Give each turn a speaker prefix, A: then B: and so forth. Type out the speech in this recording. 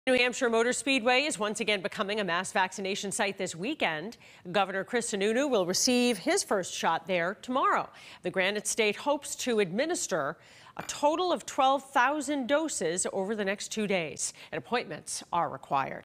A: New Hampshire Motor Speedway is once again becoming a mass vaccination site this weekend. Governor Sununu will receive his first shot there tomorrow. The Granite State hopes to administer a total of 12,000 doses over the next 2 days, and appointments are required.